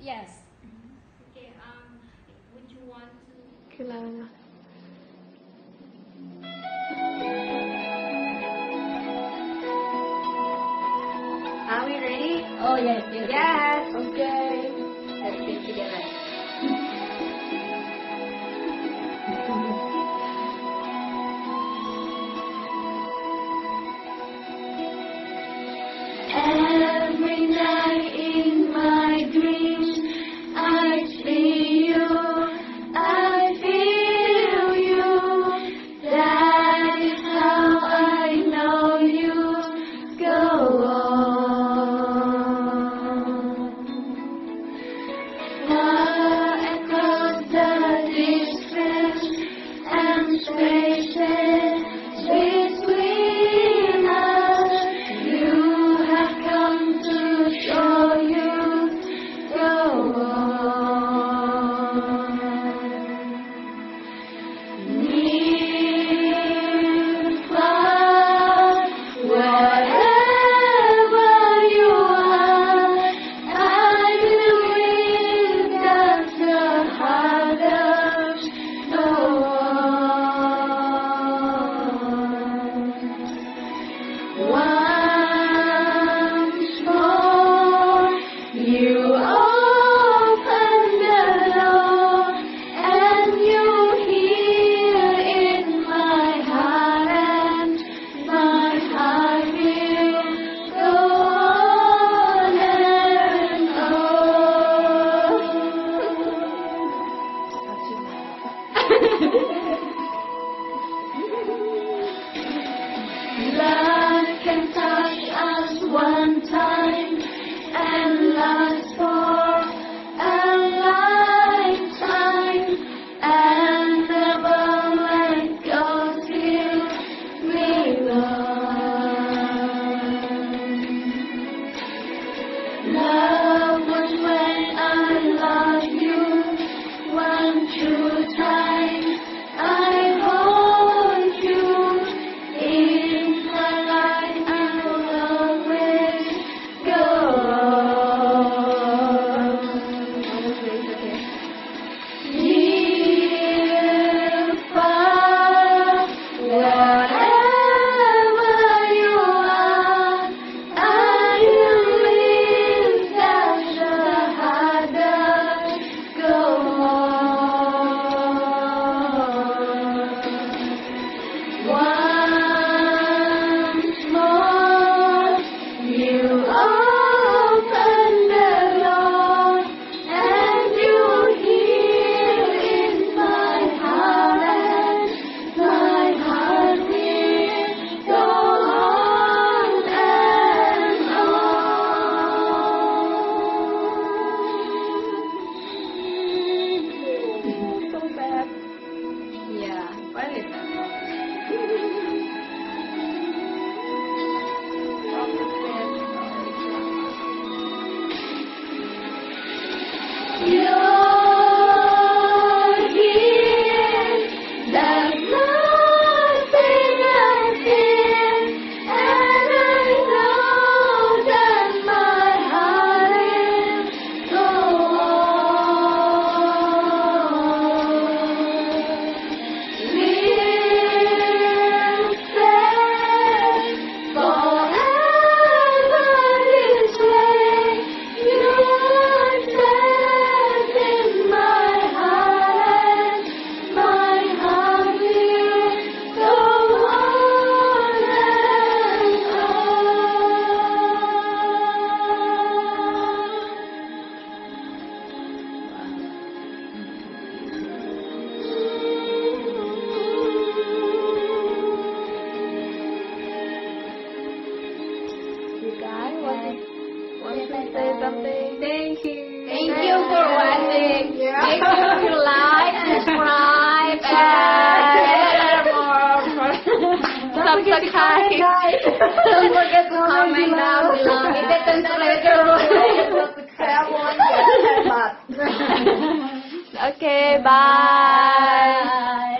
Yes. Okay. Would you want to? คืออะไรนะ Are we ready? Oh yes, yes. Yes. Okay. Let's sing together. Every night in my dreams, I see you, I feel you. That is how I know you. Go on. Far across the distance and spaces between us, you have come to show you. Go on. Near, far, wherever you are, I believe that the hardest go on. Once more, you open the door, and you hear in my heart, and my heart will go on and on. Love can touch us one time and last for a lifetime, and never let go till we learn. Love was when I loved you one true time. I hold you in my life. I will always go on. Near, far, wherever you are, I believe that the hardest go on. Once more, you open the door, and you hear in my heart, and my heart will go on and on. So bad. Yeah. What is that? You're here, there's nothing I fear, and I know that my heart will go on. Live safe forever this way. You are safe in my heart, and my heart will go on and You guys want to say something? Thank you. Thank you for watching. Yeah. Make sure you like, subscribe, and subscribe. Don't forget to comment down below. Hit the subscribe. Okay, bye.